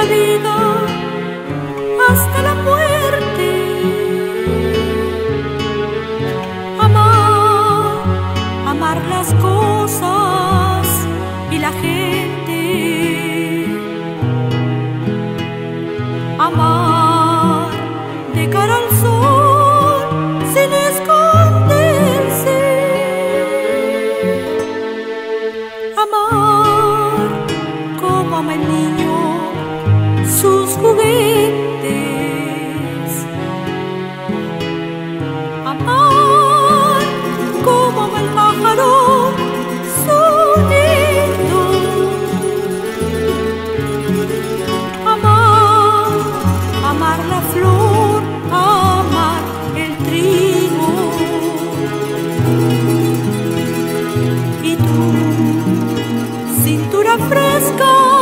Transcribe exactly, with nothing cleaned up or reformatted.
vida hasta la muerte. Amar, amar las cosas y la gente. Amar de cara al sol sin esconderse. Amar como ama el niño sus juguetes. Amar como ama el pájaro su nido. Amar, amar la flor, amar el trigo. Y tu cintura fresca